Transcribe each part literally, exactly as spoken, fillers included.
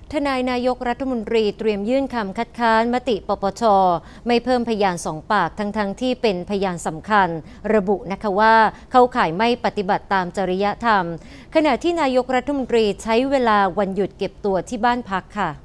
ทนายนายกรัฐมนตรีเตรียมยื่นคำคัดค้านมติปปช.ไม่เพิ่มพยานสองปากทั้งๆ ทที่เป็นพยานสำคัญระบุนะคะว่าเข้าข่ายไม่ปฏิบัติตามจริยธรรมขณะที่นายกรัฐมนตรีใช้เวลาวันหยุดเก็บตัวที่บ้านพักค่ะ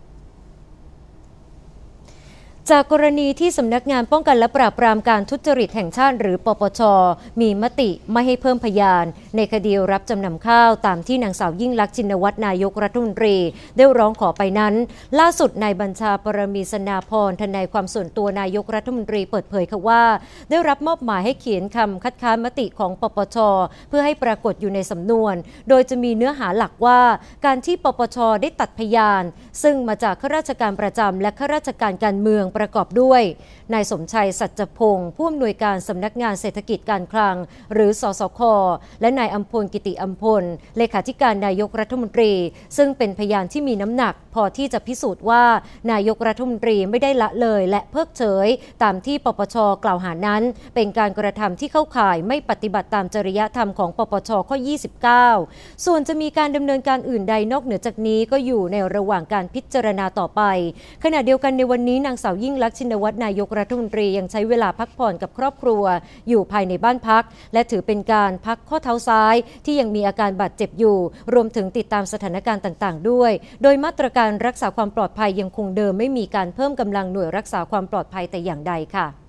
จากกรณีที่สำนักงานป้องกันและปราบปรามการทุจริตแห่งชาติหรือปปช.มีมติไม่ให้เพิ่มพยานในคดีรับจำนำข้าวตามที่นางสาวยิ่งลักษณ์ชินวัตรนายกรัฐมนตรีได้ร้องขอไปนั้นล่าสุดนายบัญชาปรมีสนาพรทนายความส่วนตัวนายกรัฐมนตรีเปิดเผยค่ะว่าได้รับมอบหมายให้เขียนคำคัดค้านมติของปปช.เพื่อให้ปรากฏอยู่ในสำนวนโดยจะมีเนื้อหาหลักว่าการที่ปปช.ได้ตัดพยานซึ่งมาจากข้าราชการประจำและข้าราชการการเมืองประกอบด้วยนายสมชัยสัจพงศ์ผู้อำนวยการสำนักงานเศรษฐกิจการคลังหรือสสค.และนายอัมพลกิติอัมพลเลขาธิการนายกรัฐมนตรีซึ่งเป็นพยานที่มีน้ำหนักพอที่จะพิสูจน์ว่านายกรัฐมนตรีไม่ได้ละเลยและเพิกเฉยตามที่ปปช.กล่าวหานั้นเป็นการกระทำที่เข้าข่ายไม่ปฏิบัติตามจริยธรรมของปปช.ข้อยี่สิบเก้าส่วนจะมีการดำเนินการอื่นใดนอกเหนือจากนี้ก็อยู่ในระหว่างการพิจารณาต่อไปขณะเดียวกันในวันนี้นางสาวยิ่งลักษณ์ชินวัตรนายกรัฐมนตรียังใช้เวลาพักผ่อนกับครอบครัวอยู่ภายในบ้านพักและถือเป็นการพักข้อเท้าซ้ายที่ยังมีอาการบาดเจ็บอยู่รวมถึงติดตามสถานการณ์ต่างๆด้วยโดยมาตรการรักษาความปลอดภัยยังคงเดิมไม่มีการเพิ่มกำลังหน่วยรักษาความปลอดภัยแต่อย่างใดค่ะ